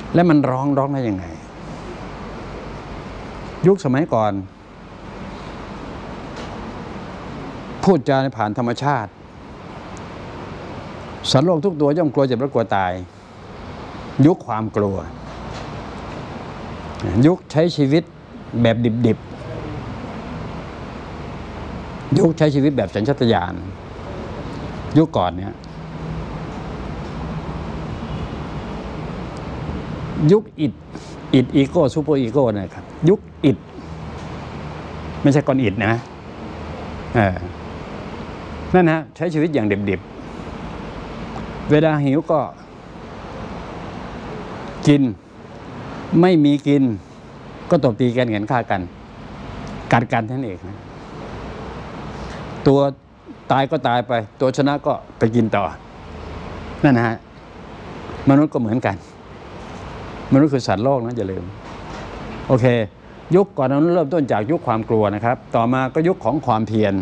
และมันร้องได้ยังไงยุคสมัยก่อนพูดจาผ่านธรรมชาติสัตว์โลกทุกตัวย่อมกลัวเจ็บและกลัวตายยุคความกลัวยุคใช้ชีวิตแบบดิบๆยุคใช้ชีวิตแบบสัญชาตญาณยุคก่อนเนี่ยยุคอิดอีโก้ซูเปอร์อีโก้นะครับยุคอิดไม่ใช่ก้อนอิดนะนั่นนะใช้ชีวิตอย่างดิบๆเวลาหิวก็กินไม่มีกินก็ตบตีกันเห็นฆ่ากันกัดกันท่านเองนะตัวตายก็ตายไปตัวชนะก็ไปกินต่อนั่นนะฮะมนุษย์ก็เหมือนกันมนุษย์คือสัตว์โลกนะอย่าลืมโอเคยุคก่อนนั้นเริ่มต้นจากยุคความกลัวนะครับต่อมาก็ยุคของความเพียร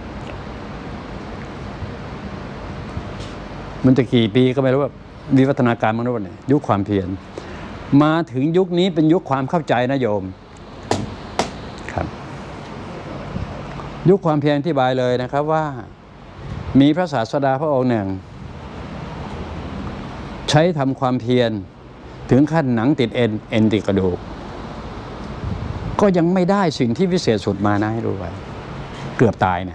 มันจะกี่ปีก็ไม่รู้ว่าวิวัฒนาการมนุษย์เนี่ยยุคความเพียรมาถึงยุคนี้เป็นยุคความเข้าใจนะโยมครับยุคความเพียรอธิบายเลยนะครับว่ามีพระศาสดาพระองค์หนึ่งใช้ทำความเพียรถึงขั้นหนังติดเอ็นติดกระดูกก็ยังไม่ได้สิ่งที่วิเศษสุดมานะให้รู้ไว้เกือบตายนะ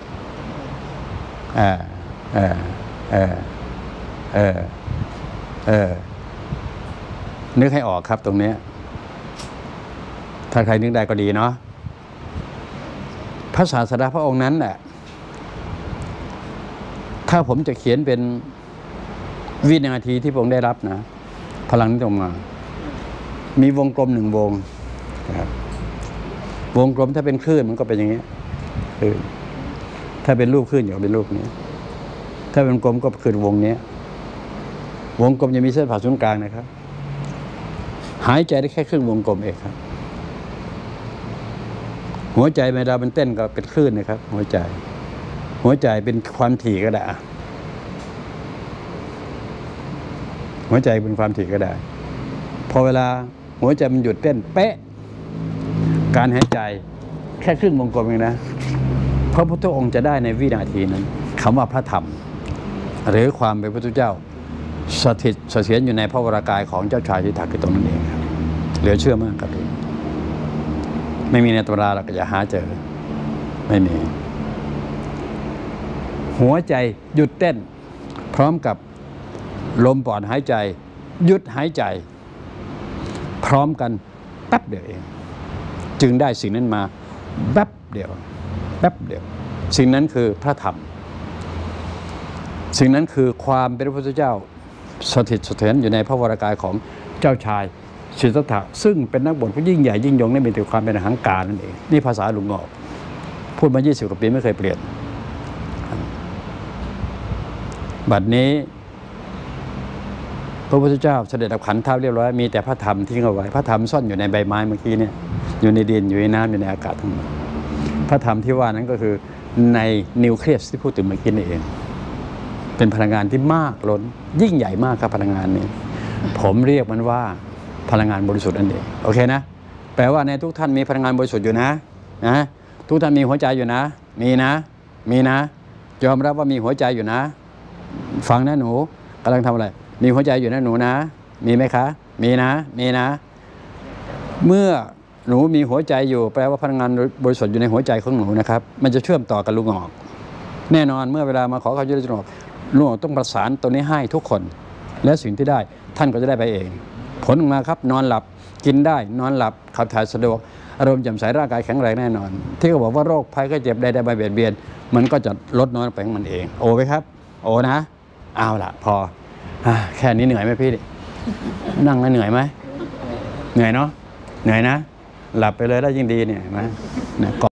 นึกให้ออกครับตรงนี้ถ้าใครนึกได้ก็ดีเนาะพระศาสดาพระองค์นั้นแหละถ้าผมจะเขียนเป็นวินาทีที่พระองค์ได้รับนะพลังนี้ตรงมามีวงกลมหนึ่งวงนะครับวงกลมถ้าเป็นคลื่นมันก็เป็นอย่างนี้คลื่นถ้าเป็นรูปคลื่นอย่างเป็นรูปนี้ถ้าเป็นกลมก็คือวงนี้วงกลมจะมีเส้นผ่าศูนย์กลางนะครับหายใจได้แค่ครึ่งวงกลมเองครับหัวใจเวลามันเต้นก็เป็นคลื่นนะครับหัวใจเป็นความถี่ก็ได้หัวใจเป็นความถี่ก็ได้พอเวลาหัวใจมันหยุดเต้นเป๊ะการหายใจแค่ครึ่งวงกลมเองนะพระพุทธองค์จะได้ในวินาทีนั้นคำว่าพระธรรมหรือความเป็นพระพุทธเจ้าสถิตเสถียรอยู่ในพระวรากายของเจ้าชายสิทธัตถะคือตรงนั้นเองครับเหลือเชื่อมากครับไม่มีในตำราเราก็จะหาเจอไม่มีหัวใจหยุดเต้นพร้อมกับลมปอดหายใจหยุดหายใจพร้อมกันแป๊บเดียวเองจึงได้สิ่งนั้นมาแป๊บเดียวสิ่งนั้นคือพระธรรมสิ่งนั้นคือความเป็นพระพุทธเจ้าสถิตเสถียรอยู่ในพระวรากายของเจ้าชายสิทธัตถะซึ่งเป็นนักบวชผู้ยิ่งใหญ่ยิ่งยงและมีแต่ความเป็นอหังการนั่นเองนี่ภาษาลุงงอกพูดมา20 กว่าปีไม่เคยเปลี่ยนบัดนี้พระพุทธเจ้าเสด็จดับขันธ์เท่าเรียบร้อยมีแต่พระธรรมทิ้งเอาไว้พระธรรมซ่อนอยู่ในใบไม้เมื่อกี้เนี่ยอยู่ในดินอยู่ในน้ำอยู่ในอากาศทั้งหมดพระธรรมที่ว่านั้นก็คือในนิวเคลียสที่พูดถึงเมื่อกี้นี่เองเป็นพลังงานที่มากล้นยิ่งใหญ่มากครับพลังงานนี้ผมเรียกมันว่าพลังงานบริสุทธิ์นั่นเองโอเคนะแปลว่าในทุกท่านมีพลังงานบริสุทธิ์อยู่นะทุกท่านมีหัวใจอยู่นะมีนะยอมรับว่ามีหัวใจอยู่นะฟังนะหนูกำลังทำอะไรมีหัวใจอยู่นะหนูนะมีไหมคะมีนะเมื่อหนูมีหัวใจอยู่แปลว่าพลังงานบริสุทธิ์อยู่ในหัวใจของหนูนะครับมันจะเชื่อมต่อกับลุงออกแน่นอนเมื่อเวลามาขอความช่วยเหลือจากลุงออกต้องประสานตัวนี้ให้ทุกคนและสิ่งที่ได้ท่านก็จะได้ไปเองผลออกมาครับนอนหลับกินได้นอนหลับขับถ่ายสะดวกอารมณ์แจ่มใสร่างกายแข็งแรงแน่นอนที่เขาบอกว่าโรคภัยก็เจ็บใดๆมาเบียดเบียนมันก็จะลดน้อยไปของมันเองโอไหมครับโอนะเอาล่ะพอแค่นี้เหนื่อยไหมพี่นั่งแล้วเหนื่อยไหมเหนื่อยเนาะเหนื่อยนะหลับไปเลยได้ยิ่งดีเนี่ยนะ